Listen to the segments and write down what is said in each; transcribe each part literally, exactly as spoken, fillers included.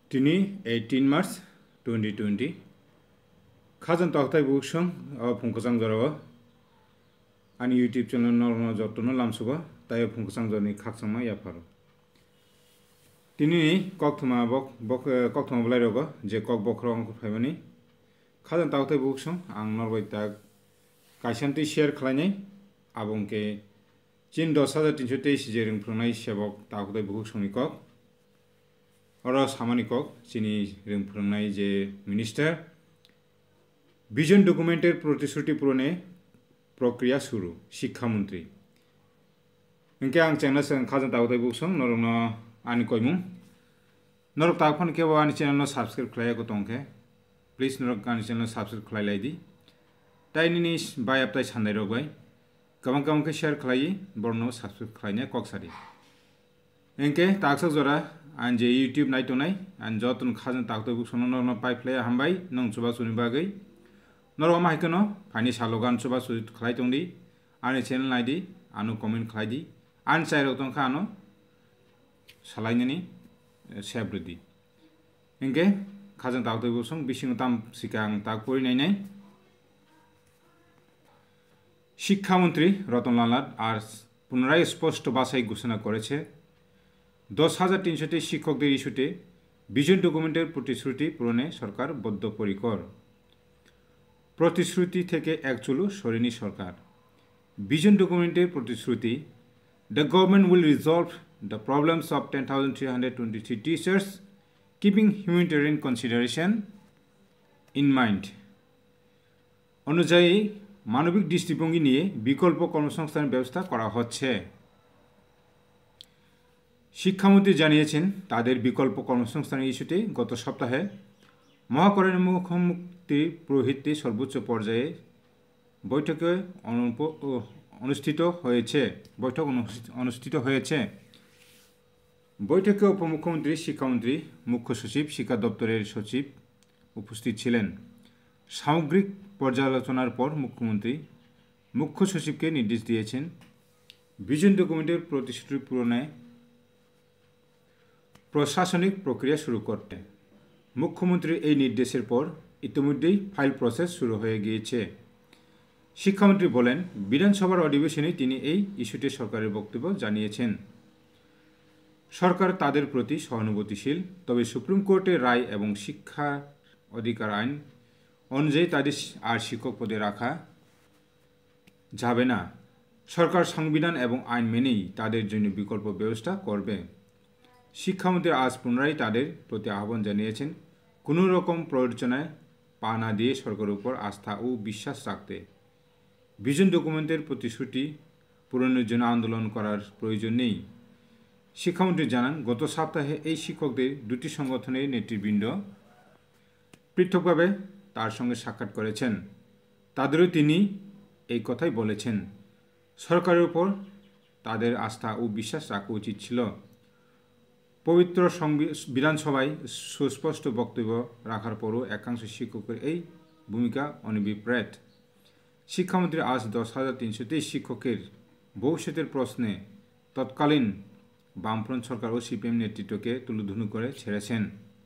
Tini eighteen March twenty twenty Khazan Toktai Buksong of Punkasang Zarawa and YouTube channel Norma Jotono Lamsuba, Tayo Punkasang Zoni Kaksama Yaparo. Tini Koktuma Bok Bok Koktuma Blaroga, Je Kok Bokrong Family Khazan Toktai Buksong, and Norway Tag Kashanti Share Klane Abonke Chin Dosada Tinchute Jering Pronai Shabok Toktai Buksong Kok. Oros Hamanikok, Chini Rimprunai je Minister Vision Documented Protisuti Prone Prokriya Suru, Shikha Mantri. Inke ang channel sang Khazan Tautai Buksong, Norona Anikoimu. Norok Takpan Kewa Ani channel subscribe Klaya Kotonke. Please Norok Ani channel subscribe Klay Lady. Tiny niche buy up Tais Handarogway. Kamang Kamke share Klay, Borno subscribe Klayne Koksari. Inke Taksa Zora. And YouTube night tonight, and Jotun Khazan Takto books on normal pipe player Hambai, non Suba Sunibagay. Nor Mahikono, Pani Salogan Suba Sud Claytondi, and a channel I D, Anu comment Clyde, and Saroton Kano, Salinani, Sabrudi. Inke, Khazan Takto books on Bishing Tam Sikang Takuri Nene Shikha Mantri, Roton Lalad, are Punrai supposed to Basai Gusana Koreche. দশ হাজার তিনশোটি শিক্ষকদের ইস্যুতে vision ডকুমেন্টের প্রতিশ্রুতি পূরণে সরকার বদ্ধপরিকর প্রতিশ্রুতি থেকে একচুলও সরেনি সরকার ভিশন ডকুমেন্টের প্রতিশ্রুতি the government will resolve the problems of ten thousand three hundred twenty-three teachers keeping humanitarian consideration in mind অনুযায়ী মানবিক দৃষ্টিভঙ্গি নিয়ে বিকল্প কর্মসংস্থানের ব্যবস্থা করা হচ্ছে শিক্ষামন্ত্রী জানিয়েছেন তাদের বিকল্প কর্মসংস্থানের ইস্যুতে গত সপ্তাহে মহাকরণের মুখ্যমন্ত্রী পৌরোহিত্যে সর্বোচ্চ পর্যায়ে বৈঠকে অনুষ্ঠিত হয়েছে বৈঠক অনুষ্ঠিত হয়েছে বৈঠকে উপমুখ্যমন্ত্রী শিক্ষামন্ত্রী মুখ্য সচিব শিক্ষা দপ্তরের সচিব উপস্থিত ছিলেন সামগ্রিক পর্যালোচনার পর মুখ্যমন্ত্রী মুখ্য সচিবকে নির্দেশ দিয়েছেন ভিশন ডকুমেন্টের প্রতিশ্রুতি পূরণে প্রশাসনিক প্রক্রিয়া শুরু করতে মুখ্যমন্ত্রীর এই নির্দেশের পর ইতিমধ্যেই ফাইল প্রসেস শুরু হয়ে গিয়েছে শিক্ষামন্ত্রী বলেন বিধানসভার অধিবেশনে তিনি এই ইস্যুতে সরকারের বক্তব্য জানিয়েছেন সরকার তাদের প্রতি সহানুভূতিশীল তবে সুপ্রিম কোর্টের রায় এবং শিক্ষা অধিকার আইন অনুযায়ী তাদের আর শিক্ষক পদে রাখা যাবে না সরকার সংবিধান এবং আইন মেনেই তাদের জন্য বিকল্প ব্যবস্থা করবে শিক্ষামন্ত্রী আজ পুনরায় তাদের প্রতি আহ্বান জানিয়েছেন কোনো রকম প্ররোচনায় পা না দিয়ে সরকারের উপর আস্থা ও বিশ্বাস রাখতে ভিশন ডকুমেন্টের প্রতিশ্রুতি পূরণের জন্য আন্দোলন করার প্রয়োজন নেই শিক্ষামন্ত্রী জানান গত সপ্তাহে এই শিক্ষকদের দুটি সংগঠনের নেতৃবৃন্দ পৃথকভাবে তার সঙ্গে সাক্ষাৎ করেছেন তাদেরও তিনি এই কথাই বলেছেন সরকারের উপর তাদের আস্থা ও বিশ্বাস রাখা উচিত ছিল পবিত্র বিধানসভায় সুস্পষ্ট বক্তব্য রাখার পরও একাংশ শিক্ষকের এই ভূমিকা অনভিপ্রেত শিক্ষামন্ত্রী আজ দশ হাজার তিনশো তেইশ শিক্ষকের ভবিষ্যতের প্রশ্নে তৎকালীন বামফ্রন্ট সরকার ও সিপিএম নেতৃত্বকে তুলোধুনো করে ছেড়েছেন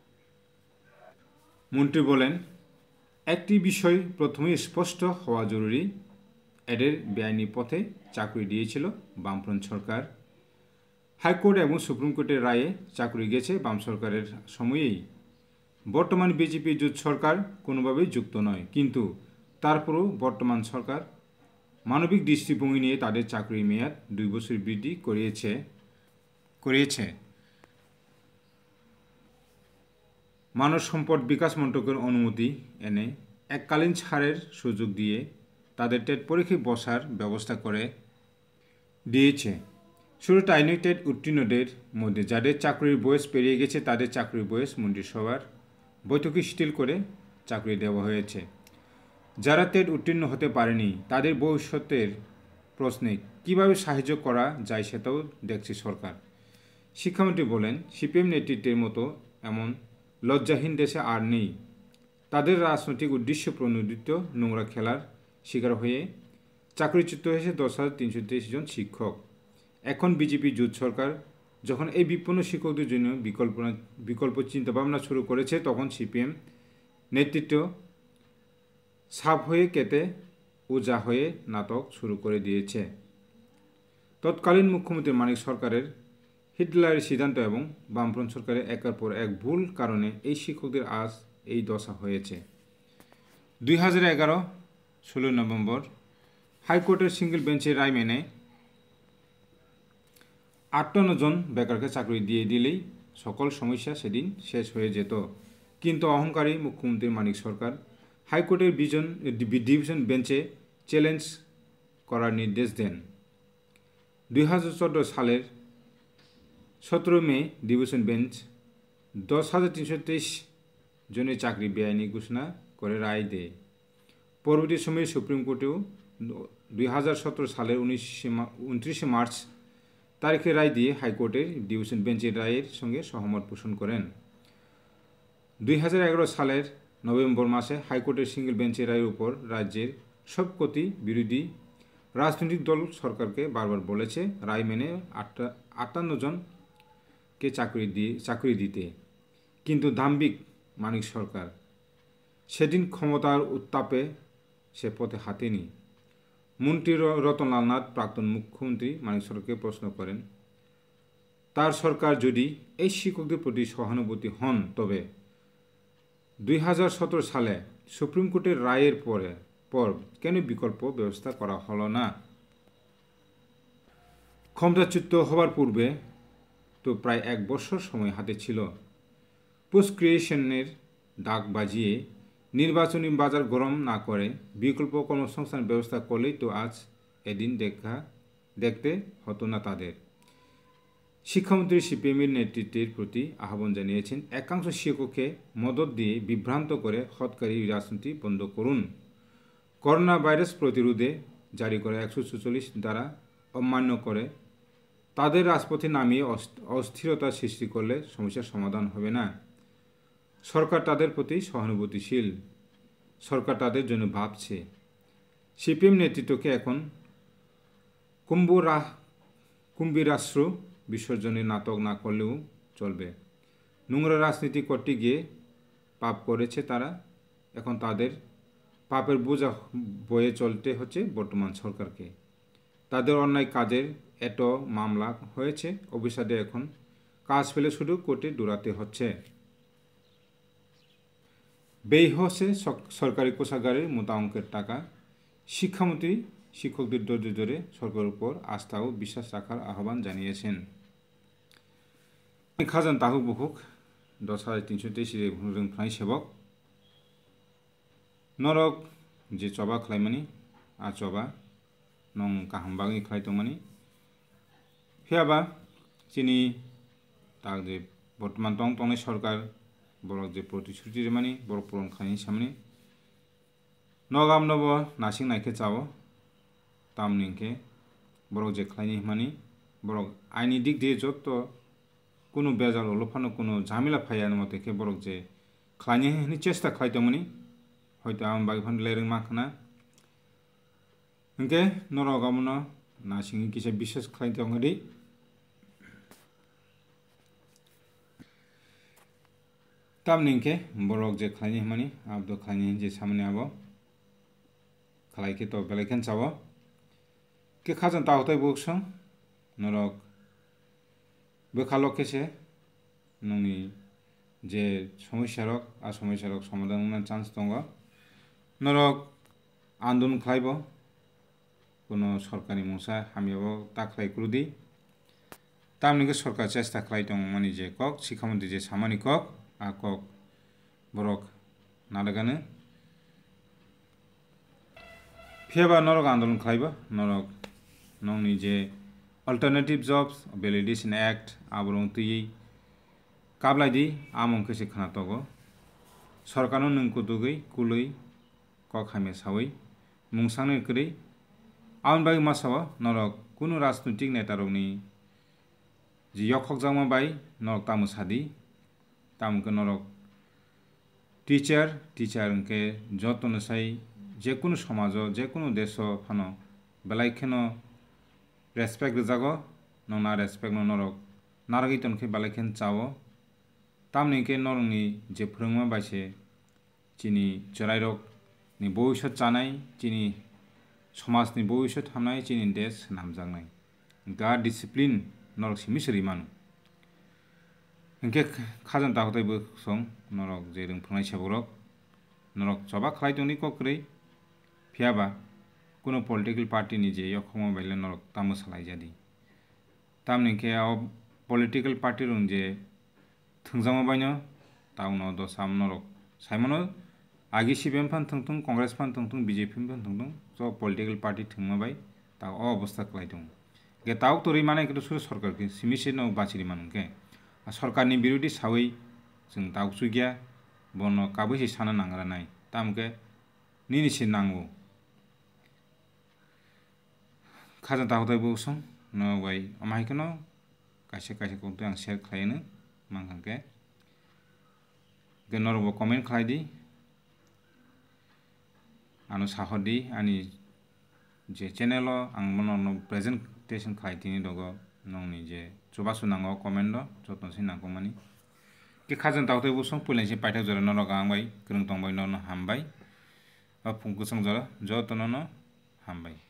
মন্ত্রী বলেন একটি বিষয় প্রথমেই স্পষ্ট হওয়া জরুরি এদের বেআইনি পথে চাকরি দিয়েছিল বামফ্রন্ট সরকার হাইকোর্ট এবং সুপ্রিম কোর্টের রায়ে চাকরি গেছে বাম সরকারের সময়েই বর্তমান বিজেপি জোট সরকার কোনোভাবেই যুক্ত নয় কিন্তু তারপরও বর্তমান সরকার মানবিক দৃষ্টিভঙ্গি নিয়ে তাদের চাকরির মেয়াদ দুই বছর বৃদ্ধি করিয়েছে করিয়েছে মানব সম্পদ বিকাশ মন্ত্রকের অনুমতি এনে এককালীন ছাড়ের সুযোগ দিয়ে তাদের টেট পরীক্ষায় বসার ব্যবস্থা করে দিয়েছে শুরুতে আইনটেড উত্তীর্ণদের মধ্যে যাদের চাকরির বয়স পেরিয়ে গেছে তাদের চাকরির বয়স মন্ত্রিসভার বৈঠকে শিথিল করে চাকরি দেওয়া হয়েছে যারা টেট উত্তীর্ণ হতে পারেনি তাদের ভবিষ্যতের প্রশ্নে কিভাবে সাহায্য করা যায় সেটাও দেখছে সরকার শিক্ষামন্ত্রী বলেন সিপিএম নেতৃত্বের মতো এমন লজ্জাহীন দেশে আর নেই তাদের রাজনৈতিক উদ্দেশ্য প্রণোদিত নোংরা খেলার শিকার হয়ে চাকরিচ্যুত হয়েছে দশ হাজার তিনশো তেইশ জন শিক্ষক এখন বিজেপি জোট সরকার যখন এই বিপন্ন শিক্ষকদের জন্য বিকল্প বিকল্প চিন্তাভাবনা শুরু করেছে, তখন সিপিএম নেতৃত্ব সাপ হয়ে কেটে ওজা হয়ে নাটক শুরু করে দিয়েছে। তৎকালীন মুখ্যমন্ত্রী মানিক সরকারের হিটলারের সিদ্ধান্ত এবং বামফ্রন্ট সরকারের একের পর এক ভুল কারণে এই শিক্ষকদের আজ এই দশা হয়েছে। দুই হাজার এগারো ষোলোই নভেম্বর হাইকোর্টের সিঙ্গেল বেঞ্চের রায় মেনে আটান্ন জন বেকারকে চাকরি দিয়ে দিলেই সকল সমস্যা সেদিন শেষ হয়ে যেত। কিন্তু অহংকারী মুখ্যমন্ত্রী মানিক সরকার হাইকোর্টের বিজন ডিভিশন বেঞ্চে চ্যালেঞ্জ করার নির্দেশ দেন। দুই হাজার চোদ্দো সালের সতেরো মে ডিভিশন বেঞ্চ দশ হাজার তিনশো তেইশ জনের চাকরি বেআইনি ঘোষণা করে রায় দেয়। পরবর্তী সময়ে সুপ্রিম কোর্টেও দুই হাজার সতেরো সালের উনিশে উনত্রিশে মার্চ তারিখে রায় দিয়ে হাইকোর্টের ডিভিশন বেঞ্চের রায়ের সঙ্গে সহমত পোষণ করেন। দুই হাজার এগারো সালের নভেম্বর মাসে হাইকোর্টের সিঙ্গেল বেঞ্চের রায়ের উপর রাজ্যের সবকটি বিরোধী রাজনৈতিক দল সরকারকে বারবার বলেছে রায় মেনে আটটা আটান্ন জনকে চাকরি দিয়ে চাকরি দিতে, কিন্তু দাম্ভিক মানিক সরকার সেদিন ক্ষমতার উত্তাপে সে পথে হাতেনি। মন্ত্রী রতনলাল নাথ প্রাক্তন মুখ্যমন্ত্রী মানিক সরকারকে প্রশ্ন করেন, তার সরকার যদি এই শিক্ষকদের প্রতি সহানুভূতি হন, তবে দুই হাজার সতেরো সালে সুপ্রিম কোর্টের রায়ের পরে পর কেন বিকল্প ব্যবস্থা করা হলো না? ক্ষমতাচ্যুত হবার পূর্বে তো প্রায় এক বছর সময় হাতে ছিল। পোস্ট ক্রিয়েশনের ডাক বাজিয়ে নির্বাচনী বাজার গরম না করে বিকল্প কর্মসংস্থান ব্যবস্থা করলেই তো আজ এদিন দেখা দেখতে হতো না তাদের। শিক্ষামন্ত্রী সিপিএমের নেতৃত্বের প্রতি আহ্বান জানিয়েছেন, একাংশ শিক্ষককে মদত দিয়ে বিভ্রান্ত করে হৎকারী রাজনীতি বন্ধ করুন। করোনা ভাইরাস প্রতিরোধে জারি করা একশো চুচল্লিশ দ্বারা অমান্য করে তাদের রাজপথে নামিয়ে অস্থিরতা সৃষ্টি করলে সমস্যার সমাধান হবে না। সরকার তাদের প্রতি সহানুভূতিশীল, সরকার তাদের জন্য ভাবছে। সিপিএম নেতৃত্বকে এখন কুম্ভরা কুম্ভীরাশ্র বিসর্জনের নাটক না করলেও চলবে। নোংরা রাজনীতি করতে গিয়ে পাপ করেছে তারা, এখন তাদের পাপের বোঝা বয়ে চলতে হচ্ছে বর্তমান সরকারকে। তাদের অন্যায় কাজের এত মামলা হয়েছে, অফিসারদের এখন কাজ ফেলে শুধু কোর্টে দৌড়াতে হচ্ছে। ব্যয় হচ্ছে সরকারি কোষাগারের মোটা অঙ্কের টাকা। শিক্ষামন্ত্রী শিক্ষকদের ধৈর্য ধরে সরকারের উপর আস্থা ও বিশ্বাস রাখার আহ্বান জানিয়েছেন। খাজান তাহুক বুকুক দশ হাজার তিনশো তেইশ ফ্রাই সেবক নরক যে চবা খাইমানি আ চবা নং কাহামবাগি খাইতমানি ফিয়াবা চিনি তাক যে বর্তমান টং টংনাই সরকার বরক যে প্রতিশ্রুতি মানি বরক পূরণ খাইনি সামনে নগাম নব নাসিং নাইকে চাও তাম নিংকে বরক যে খাইনি মানি বরক আইনি দিক দিয়ে যত কোনো বেজাল অলফানো কোনো ঝামেলা ফাইয়ার মতে কে বরক যে খাইনি চেষ্টা খাইতমানি হয়তো আম বাগিফান লেরিং মাখনা ইনকে নরগামন নাসিং কিসে বিশেষ খাইতঙ্গরি তাম নিংকে বরক যে খাইনি মানি আবদ খাইনি যে সামনে আবো খালাইকে তো বেলাইखेन চাবো কে খাজান তাহতাই বুকসং নরক বেখালকেছে ননি যে সমস্যা রক আর সমস্যা রক সমাধান চান্স দङ নরক আন্দোলন খাইব কোনো সরকারি মশা হামিয়াবো তাকলাই ক্রুদি তামনিকে সরকার চেষ্টা খাই দङ মানি যে কক শিক্ষামন্ত্রী যে সামানি কক আ কক বরক নাদাগাनो ফেবা নরক আন্দোলন খাইব নরক নংনি যে অল্টারনেটিভ জবস ভ্যালিডেশন অ্যাক্ট আবরং তুই কাবलायदि আমং केसे खानातगो सरकारनो नोंको दुगै कुलै কক हामे सावै मुंसांनो करै आउन बागै मासाव नरक कुनु राजनैतिक नेतारौनि जे यखक जामा बाय नरक तामु सादी तामको नरक টিচার টিচার के যতন সাই যে কোনো সমাজ যে কোনো দেশ ফানো বেলাইখেন রেসপেক্ট জাগো ননা রেসপেক্ট নরক naragi tonke balaiken chao tamni ke norongni je phurungma baise chini chorairok ni boishot chanai chini समाज नि भविष्य थामनाय चीनी देश नामजांनाय गा डिसिप्लिन नरक सिमिसरि मान इनके खाजन ताखतैबो सं नरक जे रोंफुनाय सेबरक नरक जबा खालायदोंनि कक्रै फियाबा कोनो पलिटिकल पार्टी नि जे यखमा बायले नरक तामसालाय जादि तामनिके आ पलिटिकल पार्टी रं जे थंजामा बायनो ताउनो दसाम नरक साइमनो आगे सीपीएम फान थंथं कांग्रेस फान थंथं बीजेपी फान थंथं जो पॉलिटिकल पार्टी थंमा बाय ता अ अवस्था खालायदों गे ताव तोरै माने के सुर सरकार के सिमिसे न बाचिरि मानके सरकार नि विरोधी सावै जों दाउसु गया बन काबैसे साना नांगरा नाय तामके निनिसे नांगौ खाजा तावतायबो सं न वाय अमायकनो कासे कासे कोंतो आं शेयर खालायनो मांखांके गे नरबो कमेन्ट खालायदि आनो साहदी आनी जे चैनल आं मनो प्रेजेंटेशन खालायथिनि दग नंनि जे चबासु नांगौ कमेन्ट जतनसि नांगौ मानि के खाजन तावतै बुसं पुलेनसि पाइथाक जरा नरक आंबाय गोरों तंबाय नन हामबाय बा फुंकुसं जरा जतनन हामबाय।